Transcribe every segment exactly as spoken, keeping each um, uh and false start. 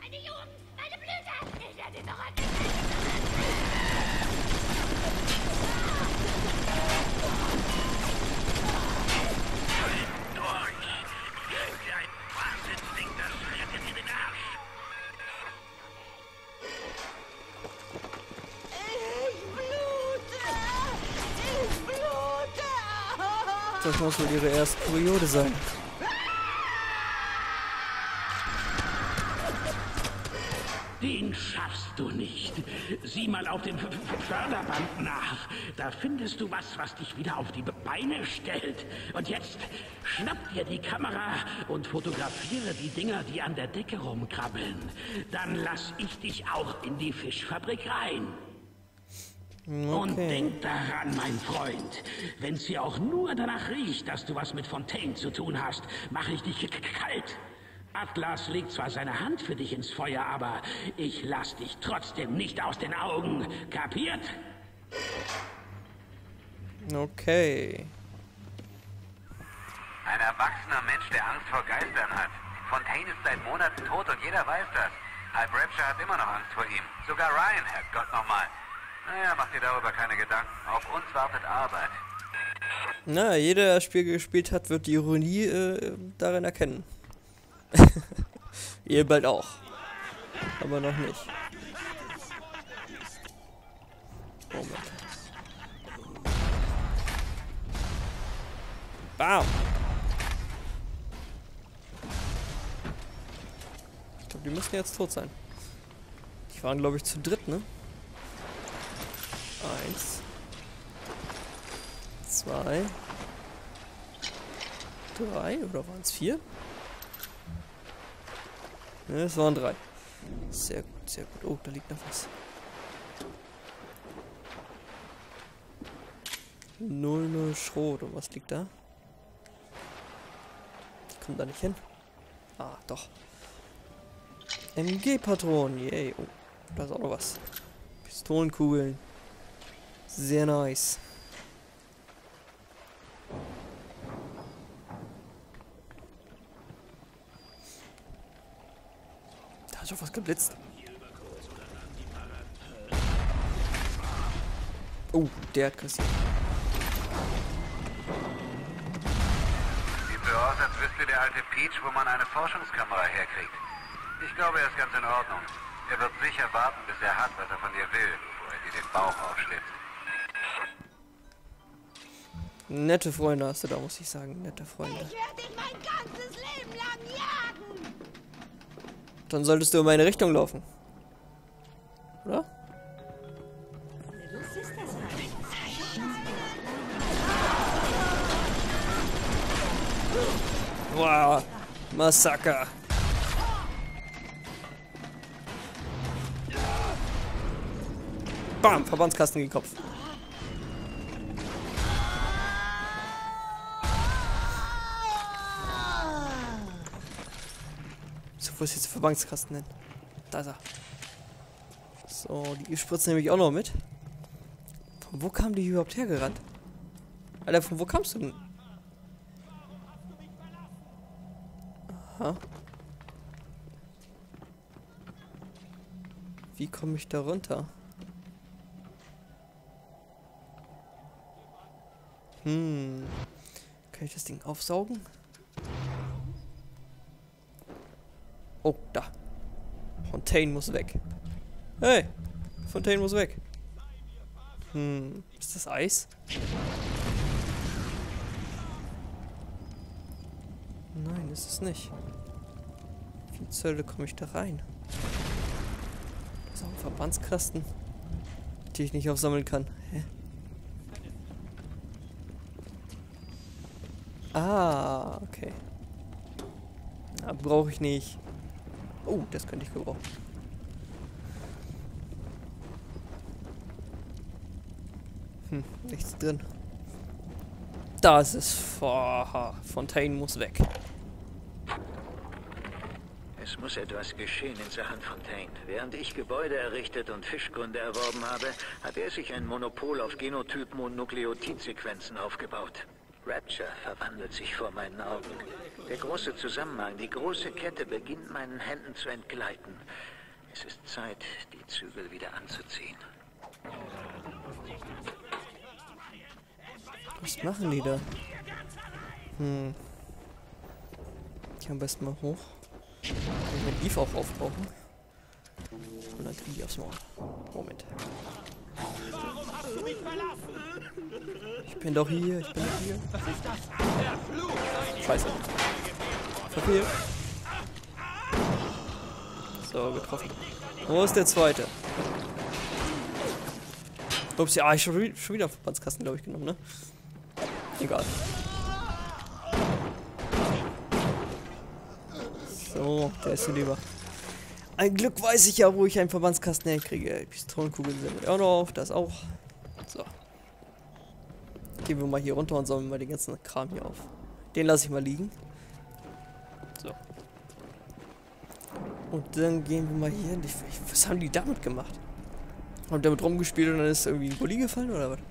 Meine Jugend, meine Blüte! Ich werde ihn noch an Das muss wohl ihre erste Periode sein. Den schaffst du nicht. Sieh mal auf dem Förderband nach. Da findest du was, was dich wieder auf die Beine stellt. Und jetzt schnapp dir die Kamera und fotografiere die Dinger, die an der Decke rumkrabbeln. Dann lass ich dich auch in die Fischfabrik rein. Okay. Und denk daran, mein Freund, wenn's hier auch nur danach riecht, dass du was mit Fontaine zu tun hast, mache ich dich kalt. Atlas legt zwar seine Hand für dich ins Feuer, aber ich lass dich trotzdem nicht aus den Augen. Kapiert? Okay. Ein erwachsener Mensch, der Angst vor Geistern hat. Fontaine ist seit Monaten tot und jeder weiß das. Halb Rapture hat immer noch Angst vor ihm. Sogar Ryan, Herrgott nochmal. Naja, mach dir darüber keine Gedanken. Auf uns wartet Arbeit. Na, jeder, der das Spiel gespielt hat, wird die Ironie äh, darin erkennen. Ihr bald auch. Aber noch nicht. Moment. Bam! Ich glaube, die müssen jetzt tot sein. Die waren, glaube ich, zu dritt, ne? Eins. Zwei. Drei. Oder waren es vier? Ne, es waren drei. Sehr gut, sehr gut. Oh, da liegt noch was. null null Schrot. Und was liegt da? Ich komme da nicht hin. Ah, doch. M G-Patronen. Yay. Oh, da ist auch noch was. Pistolenkugeln. Sehr nice. Da hat schon was geblitzt. Oh, der hat kassiert. Sieht so aus, als wüsste der alte Peach, wo man eine Forschungskamera herkriegt. Ich glaube, er ist ganz in Ordnung. Er wird sicher warten, bis er hat, was er von dir will, bevor er dir den Bauch aufschlitzt. Nette Freunde hast du da, muss ich sagen. Nette Freunde. Ich werde ihn mein ganzes Leben lang jagen! Dann solltest du in meine Richtung laufen. Oder? Wow. Massaker. Bam, Verbandskasten gegen den Kopf. So, wo ist jetzt der Verbandskasten denn? Da ist er. So, die spritzen nämlich auch noch mit. Von wo kam die überhaupt hergerannt? Alter, von wo kamst du denn? Aha. Wie komme ich da runter? Hm. Kann ich das Ding aufsaugen? Oh, da. Fontaine muss weg. Hey! Fontaine muss weg. Hm. Ist das Eis? Nein, ist es nicht. Wie zur Hölle komme ich da rein? Das ist auch ein Verbandskasten, die ich nicht aufsammeln kann. Hä? Ah, okay. Ah, brauche ich nicht. Oh, das könnte ich gebrauchen. Hm, nichts drin. Da ist es. Oh, Fontaine muss weg. Es muss etwas geschehen in Sachen Fontaine. Während ich Gebäude errichtet und Fischgründe erworben habe, hat er sich ein Monopol auf Genotypen und Nukleotidsequenzen aufgebaut. Rapture verwandelt sich vor meinen Augen. Der große Zusammenhang, die große Kette beginnt meinen Händen zu entgleiten. Es ist Zeit, die Zügel wieder anzuziehen. Was machen die da? Hm. Die am besten mal hoch. Und den Eve auch aufbrauchen. Und dann kriegen die aufs Maul. Moment. Ich bin doch hier, ich bin doch hier. Scheiße. Verfehlt. So, getroffen. Wo ist der zweite? Ups, ja, ich habe schon wieder Verbandskasten, glaube ich, genommen, ne? Egal. So, der ist hier lieber. Ein Glück weiß ich ja, wo ich einen Verbandskasten herkriege. Pistolenkugeln sind auch noch auf, das auch. So. Gehen wir mal hier runter und sammeln mal den ganzen Kram hier auf. Den lasse ich mal liegen. So. Und dann gehen wir mal hier hin. Ich, was haben die damit gemacht? Haben damit rumgespielt und dann ist irgendwie ein Gully gefallen oder was?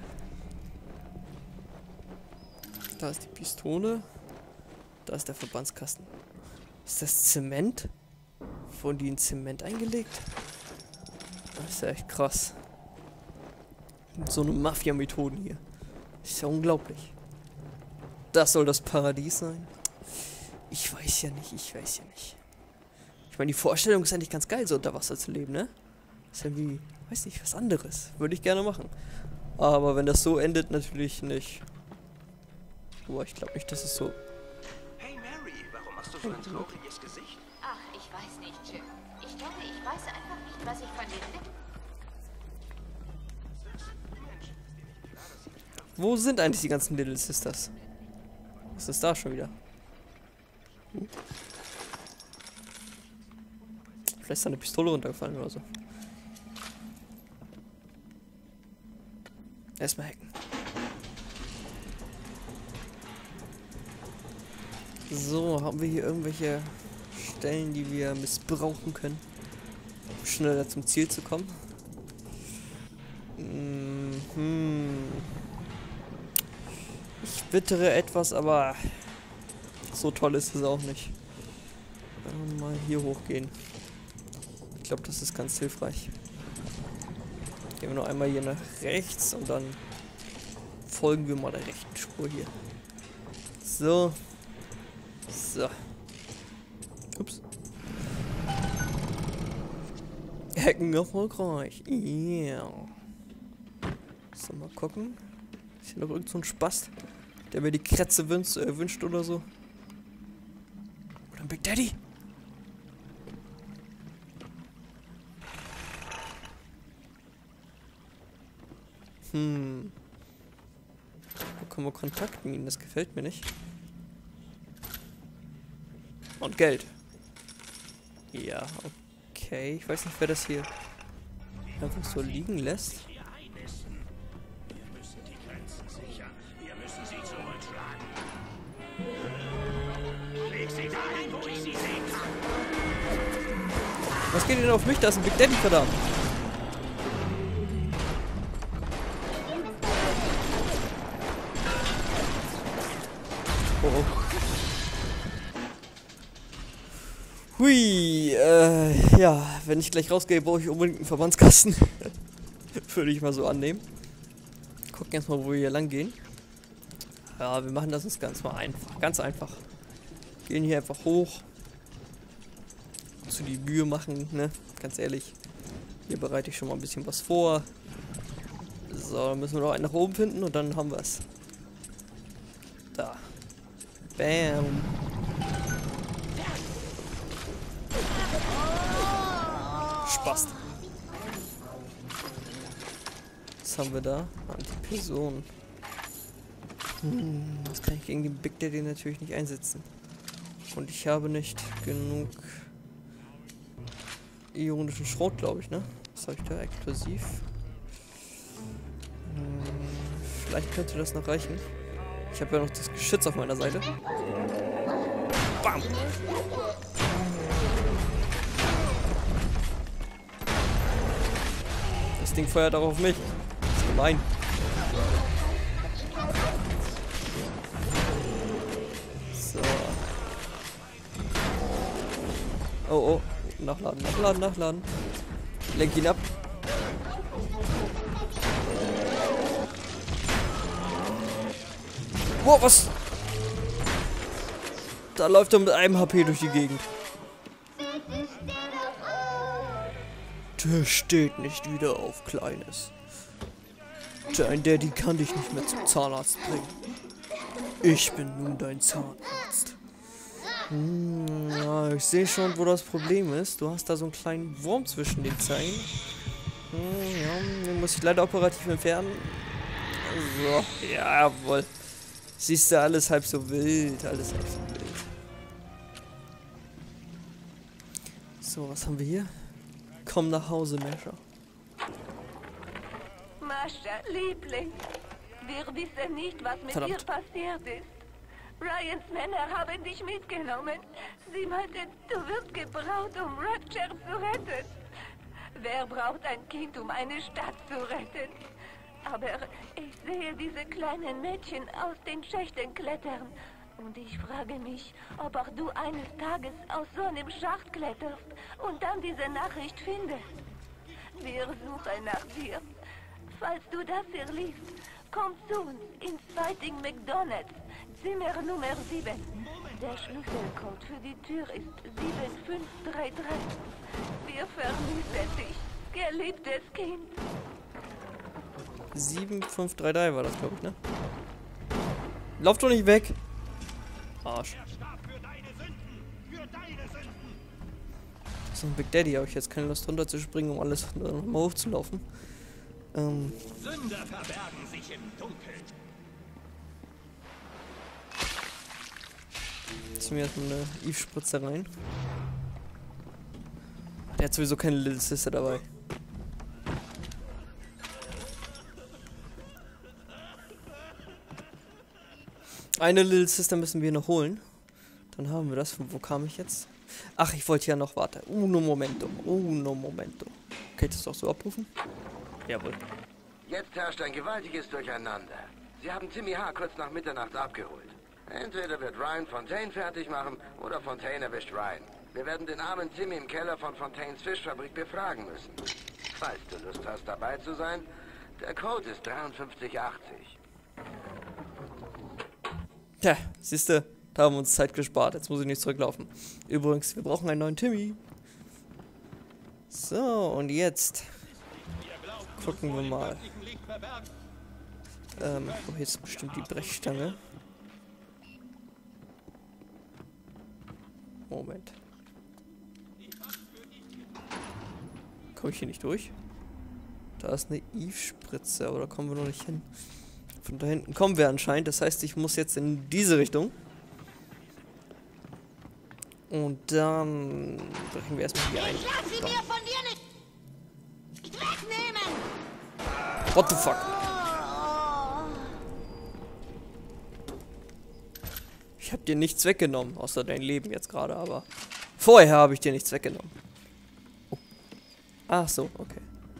Da ist die Pistole. Da ist der Verbandskasten. Ist das Zement? Wurden die in Zement eingelegt? Das ist ja echt krass. So eine Mafia-Methoden hier. Das ist ja unglaublich. Das soll das Paradies sein? Ich weiß ja nicht, ich weiß ja nicht. Ich meine, die Vorstellung ist eigentlich ganz geil, so unter Wasser zu leben, ne? Ist ja wie, weiß nicht, was anderes. Würde ich gerne machen. Aber wenn das so endet, natürlich nicht. Aber ich glaube nicht, dass es so... Hey Mary, warum hast du so ein trauriges Gesicht? Ach, ich weiß nicht, Jim. Ich glaube, ich weiß einfach nicht, was ich von den Lippen... Wo sind eigentlich die ganzen Little Sisters? Was ist da schon wieder? Hm? Vielleicht ist da eine Pistole runtergefallen oder so. Erstmal hacken. So, haben wir hier irgendwelche Stellen, die wir missbrauchen können, um schneller zum Ziel zu kommen? Mhm. Ich bittere etwas, aber so toll ist es auch nicht. Wenn wir mal hier hochgehen. Ich glaube, das ist ganz hilfreich. Gehen wir noch einmal hier nach rechts und dann folgen wir mal der rechten Spur hier. So. So. Ups. Hacken erfolgreich. Yeah. So, mal gucken. Ist hier noch irgend so ein Spast, der mir die Krätze wünscht, äh, wünscht oder so? Oder ein Big Daddy? Hm. Wo können wir Kontakt mit ihnen? Das gefällt mir nicht. Und Geld. Ja, okay. Ich weiß nicht, wer das hier einfach so liegen lässt. Was geht denn auf mich? Da ist ein Big Daddy, verdammt. Oh, oh. Hui, äh, ja, wenn ich gleich rausgehe, brauche ich unbedingt einen Verbandskasten. Würde ich mal so annehmen. Gucken erstmal, wo wir hier lang gehen. Ja, wir machen das uns ganz mal einfach. Ganz einfach. Gehen hier einfach hoch. Zu die Mühe machen, ne? Ganz ehrlich. Hier bereite ich schon mal ein bisschen was vor. So, dann müssen wir noch einen nach oben finden und dann haben wir es. Da. Bam. Spaß. Was haben wir da? Antiperson. Hm, das kann ich gegen den Big Daddy natürlich nicht einsetzen. Und ich habe nicht genug ionischen Schrot, glaube ich, ne? Was habe ich da? Explosiv. Hm, vielleicht könnte das noch reichen. Ich habe ja noch das Geschütz auf meiner Seite. Bam! Das Ding feuert auch auf mich. Das ist gemein. Nachladen, nachladen, nachladen. Lenk ihn ab. Wow, was? Da läuft er mit einem H P durch die Gegend. Der steht nicht wieder auf Kleines. Dein Daddy kann dich nicht mehr zum Zahnarzt bringen. Ich bin nun dein Zahnarzt. Hm, ja, ich sehe schon, wo das Problem ist. Du hast da so einen kleinen Wurm zwischen den Zähnen. Hm, ja, den muss ich leider operativ entfernen. So, jawohl. Siehst du, alles halb so wild. Alles halb so wild. So, was haben wir hier? Komm nach Hause, Mascha. Mascha, Liebling. Wir wissen nicht, was mit Verdammt. dir passiert ist. Ryans Männer haben dich mitgenommen. Sie meinten, du wirst gebraucht, um Rapture zu retten. Wer braucht ein Kind, um eine Stadt zu retten? Aber ich sehe diese kleinen Mädchen aus den Schächten klettern. Und ich frage mich, ob auch du eines Tages aus so einem Schacht kletterst und dann diese Nachricht findest. Wir suchen nach dir. Falls du das hier liest, komm zu uns ins Fighting McDonald's, Zimmer Nummer sieben. Der Schlüsselcode für die Tür ist sieben fünf drei drei. Wir vermissen dich, geliebtes Kind. sieben fünf drei drei war das, glaube ich, ne? Lauf doch nicht weg! Arsch. Das ist ein Big Daddy, aber ich jetzt keine Lust runter zu springen, um alles nochmal hochzulaufen. Ähm. Sünder verbergen sich im Dunkeln. Ziehen wir erstmal eine Eve-Spritze rein. Der hat sowieso keine Little Sister dabei. Eine Little Sister müssen wir noch holen. Dann haben wir das. Von wo kam ich jetzt? Ach, ich wollte ja noch, warte. Uno momento. Uno momento. Kann ich das auch so abrufen? Jawohl. Jetzt herrscht ein gewaltiges Durcheinander. Sie haben Timmy H. kurz nach Mitternacht abgeholt. Entweder wird Ryan Fontaine fertig machen oder Fontaine erwischt Ryan. Wir werden den armen Timmy im Keller von Fontaines Fischfabrik befragen müssen. Falls du Lust hast, dabei zu sein, der Code ist dreiundfünfzig achtzig. Tja, siehste, da haben wir uns Zeit gespart. Jetzt muss ich nicht zurücklaufen. Übrigens, wir brauchen einen neuen Timmy. So, und jetzt gucken wir mal. Ähm, oh, jetzt bestimmt die Brechstange. Moment. Komme ich hier nicht durch? Da ist eine Eve-Spritze, aber da kommen wir noch nicht hin. Von da hinten kommen wir anscheinend. Das heißt, ich muss jetzt in diese Richtung. Und dann brechen wir erstmal hier ein. Ich lass sie mir von dir nicht wegnehmen! What the fuck? Ich hab dir nichts weggenommen, außer dein Leben jetzt gerade, aber vorher habe ich dir nichts weggenommen. Oh. Ach so, okay.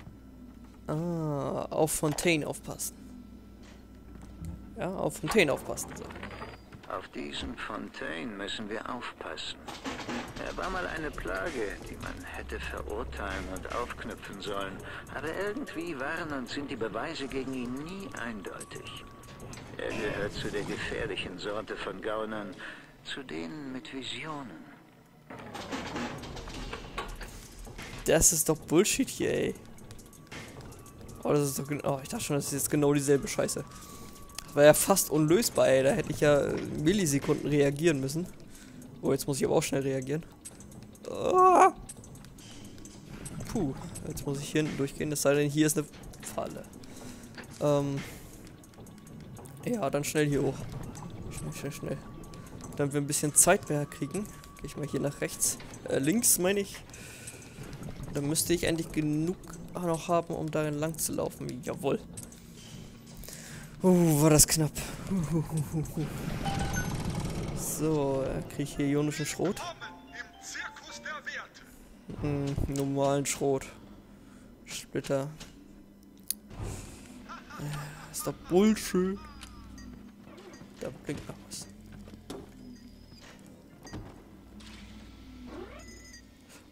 Ah, auf Fontaine aufpassen. Ja, auf Fontaine aufpassen. So. Auf diesen Fontaine müssen wir aufpassen. Er war mal eine Plage, die man hätte verurteilen und aufknüpfen sollen. Aber irgendwie waren und sind die Beweise gegen ihn nie eindeutig. Er gehört zu der gefährlichen Sorte von Gaunern, zu denen mit Visionen. Das ist doch Bullshit hier, ey. Oh, das ist doch genau. Oh, ich dachte schon, das ist jetzt genau dieselbe Scheiße. War ja fast unlösbar, ey. Da hätte ich ja Millisekunden reagieren müssen. Oh, jetzt muss ich aber auch schnell reagieren. Oh. Puh, jetzt muss ich hier hinten durchgehen. Es sei denn, hier ist eine Falle. Ähm. Ja, dann schnell hier hoch. Schnell, schnell, schnell. Damit wir ein bisschen Zeit mehr kriegen. Gehe ich mal hier nach rechts. Äh, links meine ich. Dann müsste ich endlich genug noch haben, um darin lang zu laufen. Jawohl. Uh, war das knapp. Uh, uh, uh, uh. So, äh, kriege ich hier ionischen Schrot. Hm, normalen Schrot. Splitter. Äh, ist doch Bullshit. Da blinkt noch was.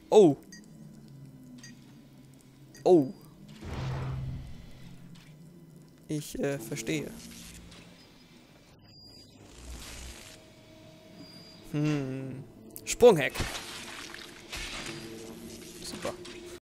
Oh. Oh. Ich äh, verstehe. Hm. Sprungheck. Super.